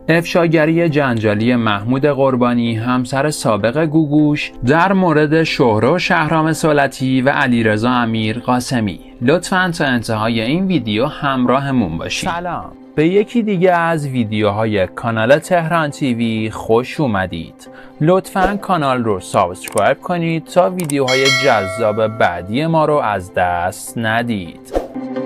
افشاگری جنجالی محمود قربانی همسر سابق گوگوش در مورد شهره و شهرام صولتی و علیرضا امیر قاسمی. لطفاً تا انتهای این ویدیو همراهمون باشید. سلام. به یکی دیگه از ویدیوهای کانال تهران تیوی خوش اومدید. لطفاً کانال رو سابسکرایب کنید تا ویدیوهای جذاب بعدی ما رو از دست ندید.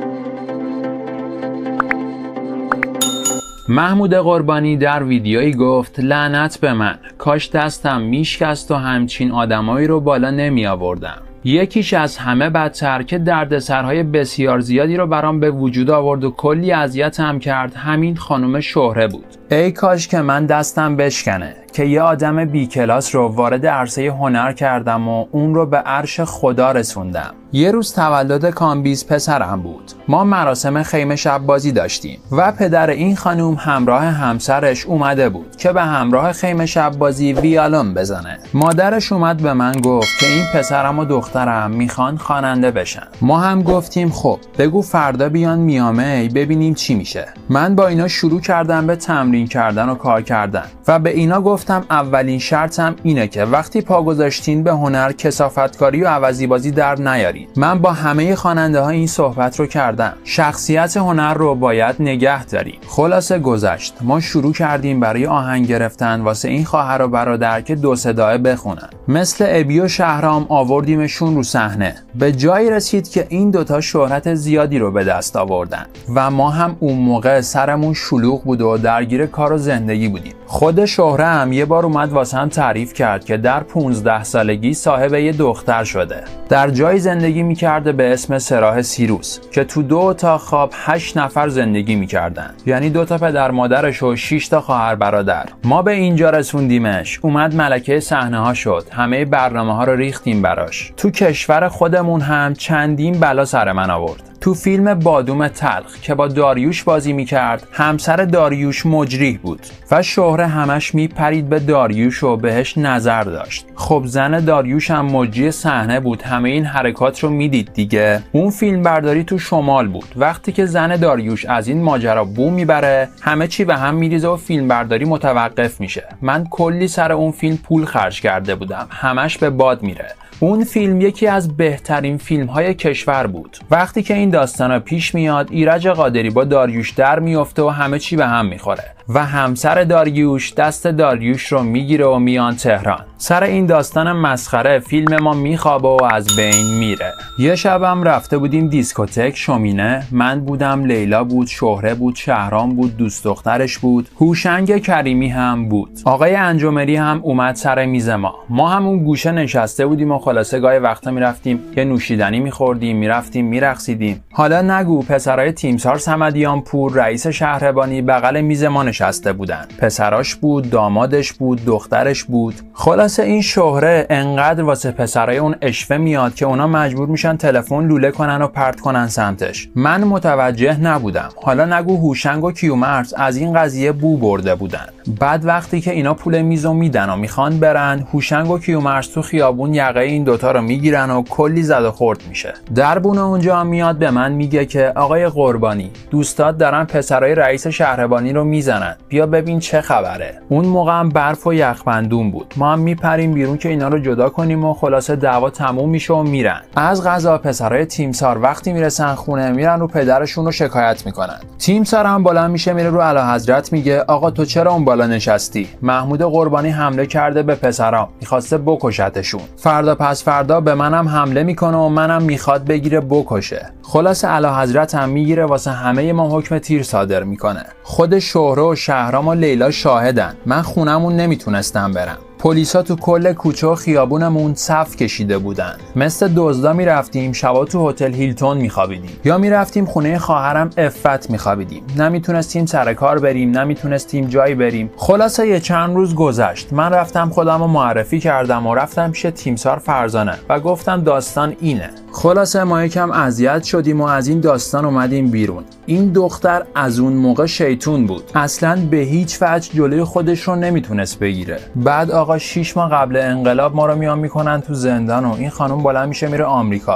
محمود قربانی در ویدیویی گفت لعنت به من، کاش دستم میشکست و همچین آدمایی رو بالا نمی آوردم. یکیش از همه بدتر که دردسرهای بسیار زیادی رو برام به وجود آورد و کلی اذیتم کرد همین خانم شهره بود. ای کاش که من دستم بشکنه که یه آدم بی کلاس رو وارد عرصه هنر کردم و اون رو به عرش خدا رسوندم. یه روز تولد کامبیز پسرم بود. ما مراسم خیمه شب بازی داشتیم و پدر این خانوم همراه همسرش اومده بود که به همراه خیمه شب بازی ویالون بزنه. مادرش اومد به من گفت که این پسرم و دخترم میخوان خواننده بشن. ما هم گفتیم خب بگو فردا بیان میامی ببینیم چی میشه. من با اینا شروع کردم به تمرین کردن و کار کردن و به اینا گفتم اولین شرطم اینه که وقتی پا گذاشتین به هنر کثافتکاری و عوضی بازی در نیارین. من با همه خواننده ها این صحبت رو کردم. شخصیت هنر رو باید نگه داریم. خلاصه گذشت. ما شروع کردیم برای آهنگ گرفتن واسه این خواهر و برادر که دو صداه بخونن. مثل ابی و شهرام آوردیمشون رو صحنه. به جایی رسید که این دوتا شهرت زیادی رو به دست آوردن و ما هم اون موقع سرمون شلوغ بود و درگیر کار و زندگی بودیم. خود شهره هم یه بار اومد واسه هم تعریف کرد که در 15 سالگی صاحب یه دختر شده. در جای زندگی میکرده به اسم سراح سیروس که تو 2 اتاق خواب 8 نفر زندگی میکردن. یعنی 2 تا پدر مادرش و 6 تا خواهر برادر. ما به اینجا رسوندیمش. اومد ملکه صحنه ها شد. همه برنامه ها رو ریختیم براش. تو کشور خودمون هم چندین بلا سر من آورد. تو فیلم بادوم تلخ که با داریوش بازی میکرد همسر داریوش مجریح بود و شهره همش میپرید به داریوش و بهش نظر داشت. خب زن داریوش هم مجری صحنه بود. همه این حرکات رو میدید دیگه. اون فیلم برداری تو شمال بود. وقتی که زن داریوش از این ماجرا بو میبره همه چی به هم میریزه و فیلم برداری متوقف میشه. من کلی سر اون فیلم پول خرج کرده بودم. همش به باد میره. اون فیلم یکی از بهترین فیلم‌های کشور بود. وقتی که این داستانا پیش میاد ایرج قادری با داریوش در میفته و همه چی به هم میخوره و همسر داریوش دست داریوش رو میگیره و میان تهران. سر این داستان مسخره فیلم ما میخوابه و از بین میره. یه شبم رفته بودیم دیسکوتک شومینه. من بودم، لیلا بود، شهره بود، شهرام بود، دوست دخترش بود، هوشنگ کریمی هم بود. آقای انجمری هم اومد سر میز ما. ما هم اون گوشه نشسته بودیم و خلاصه گاهی وقتا میرفتیم یه نوشیدنی میخوردیم، میرفتیم میرقصیدیم. حالا نگو پسرای تیمسار صمدیان پور رئیس شهربانی بغل میز ما نشسته بودن. پسراش بود، دامادش بود، دخترش بود. خلاصه این شهره انقدر واسه پسرای اون اشوه میاد که اونا مجبور میشن تلفن لوله کنن و پرت کنن سمتش. من متوجه نبودم. حالا نگو هوشنگ و کیومرث از این قضیه بو برده بودن. بعد وقتی که اینا پول میزو میدن و میخوان برن، هوشنگ و کیومرث تو خیابون یقه این دوتا رو میگیرن و کلی زد و خورد میشه. دربون اونجا میاد به من میگه که آقای قربانی دوستات دارن پسرای رئیس شهربانی رو میزنن، بیا ببین چه خبره. اون موقع هم برف و یخبندون بود. ما هم میپریم بیرون که اینا رو جدا کنیم و خلاصه دعوا تموم میشه و میرن. از قضا پسرای تیمسار وقتی میرسن خونه میرن رو پدرشون رو شکایت میکنن. تیمسار هم بالا میشه میره رو اعلیحضرت میگه آقا تو چرا اون بالا نشستی؟ محمود قربانی حمله کرده به پسرام، میخواسته بکشتشون. فردا پس فردا به منم حمله میکنه و منم میخواد بگیره بکشه. خلاص اعلیحضرت هم میگیره واسه همه ما حکم تیر صادر میکنه. خود شهره و شهرام و لیلا شاهدن. من خونمون نمیتونستم برم. پلیسا تو کل کوچه و خیابونمون صف کشیده بودن. مثل دزدا میرفتیم شبا تو هتل هیلتون میخوابیدیم یا میرفتیم خونه خواهرم عفت میخوابیدیم. نمیتونستیم سر کار بریم، نمیتونستیم جایی بریم. خلاصه یه چند روز گذشت. من رفتم خودمو معرفی کردم و رفتم پیش تیمسار فرزانه و گفتم داستان اینه. خلاصه ما یکم اذیت شدیم و از این داستان اومدیم بیرون. این دختر از اون موقع شیطون بود. اصلاً به هیچ وجه جلوی خودش رو نمیتونست بگیره. بعد آقا 6 ماه قبل انقلاب ما رو میان میکنن تو زندان و این خانم بالا میشه میره آمریکا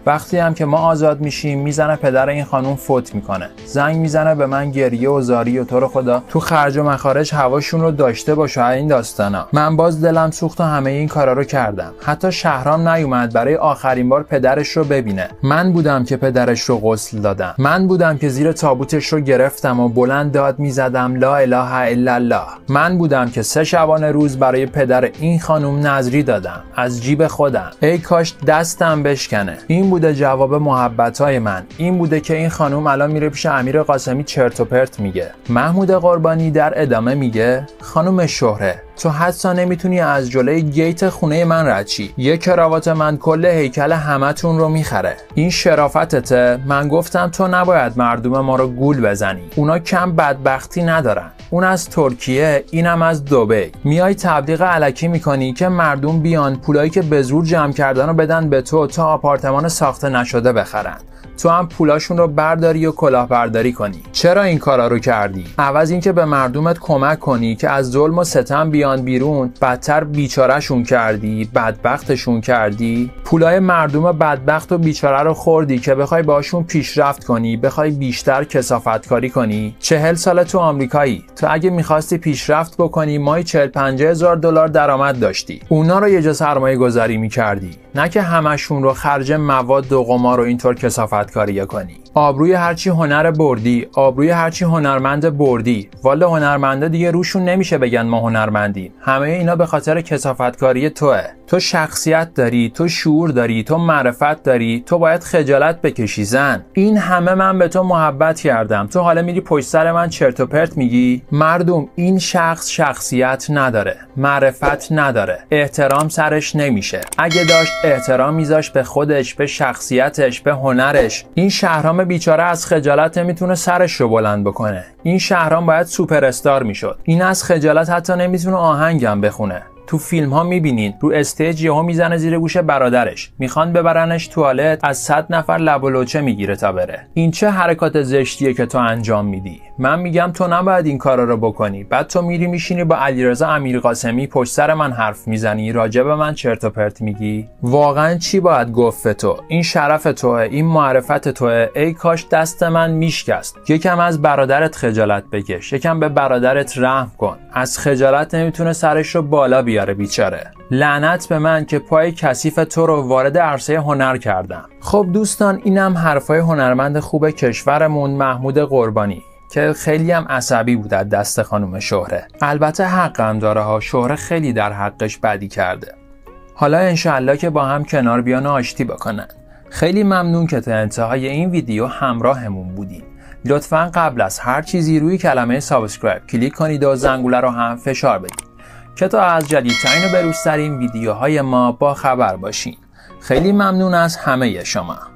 وقتی هم که ما آزاد میشیم میزنه پدر این خانم فوت میکنه، زنگ میزنه به من گریه و زاری و تو رو خدا تو خرج و مخارج هواشون رو داشته باشه. این داستانا من باز دلم سوخت و همه این کارا رو کردم. حتی شهرام نیومد برای آخرین بار پدرش رو ببینه. من بودم که پدرش رو غسل دادم. من بودم که زیر تابوتش رو گرفتم و بلند داد میزدم لا اله الا الله. من بودم که 3 شبانه روز برای پدر این خانم نذری دادم از جیب خودم. ای کاش دستم بشکنه. این بوده جواب محبتای من. این بوده که این خانم الان میره پیش امیر قاسمی چرت و پرت میگه. محمود قربانی در ادامه میگه خانم شهره، تو حتی نمیتونی از جلوی گیت خونه من رد شی. یه کراوات من کل هیکل همتون رو میخره. این شرافتته. من گفتم تو نباید مردم ما رو گول بزنی. اونا کم بدبختی ندارن. اون از ترکیه، اینم از دبی. میای تبلیغ الکی میکنی که مردم بیان پولایی که به زور جمع کردن رو بدن به تو تا آپارتمان ساخته نشده بخرن. تو هم پولاشون رو برداری و کلاهبرداری کنی. چرا این کارا رو کردی؟ عوض اینکه به مردمت کمک کنی که از ظلم و ستم بیان بیرون، بدتر بیچارهشون کردی، بدبختشون کردی. پولای مردم بدبخت و بیچاره رو خوردی که بخوای باشون پیشرفت کنی، بخوای بیشتر کثافتکاری کنی. 40 سال تو آمریکایی. تو اگه می‌خواستی پیشرفت بکنی، ماهی 40-50 هزار دلار درآمد داشتی. اونا رو یه جا سرمایه‌گذاری می‌کردی. نه که همشون رو خرج مواد و قمار و اینطور کثافتکاری کنی. آبروی هرچی هنر بردی، آبروی هرچی هنرمند بردی. والا هنرمنده دیگه روشون نمیشه بگن ما هنرمندیم. همه اینا به خاطر کثافتکاری توئه. تو شخصیت داری، تو شعور داری، تو معرفت داری، تو باید خجالت بکشی زن. این همه من به تو محبت کردم، تو حالا میری پشت سر من چرت و پرت میگی؟ مردم این شخص شخصیت نداره، معرفت نداره، احترام سرش نمیشه. اگه داشت احترام میذاشت به خودش، به شخصیتش، به هنرش. این شهرام بیچاره از خجالت نمیتونه سرش رو بلند بکنه. این شهرام باید سوپر استار میشد. این از خجالت حتی نمیتونه آهنگم بخونه. تو فیلم ها میبینین رو استیج یهو میزنه زیر گوش برادرش، میخوان ببرنش توالت، از 100 نفر لب و لوچه میگیره تا بره. این چه حرکات زشتیه که تو انجام میدی؟ من میگم تو نباید این کارا رو بکنی. بعد تو میری میشینی با علیرضا امیرقاسمی پشت سر من حرف میزنی، راجع به من چرت و پرت میگی. واقعا چی باید گفت به تو؟ این شرف توئه، این معرفت توئه. ای کاش دست من میشکست. یکم از برادرت خجالت بکش، یکم به برادرت رحم کن. از خجالت نمیتونه سرش رو بالا بیاره بیچاره. لعنت به من که پای کثیف تو رو وارد عرصه هنر کردم. خب دوستان، اینم حرفای هنرمند خوب کشورمون محمود قربانی که خیلی هم عصبی بود از دست خانم شهره. البته حق هم داره ها، شهره خیلی در حقش بدی کرده. حالا انشالله که با هم کنار بیان و آشتی بکنن. خیلی ممنون که تا انتهای این ویدیو همراهمون بودین. لطفاً قبل از هر چیزی روی کلمه سابسکرایب کلیک کنید و زنگوله رو هم فشار بدید که تا از جدیدترین و بروزترین ویدیوهای ما با خبر باشین. خیلی ممنون از همه شما.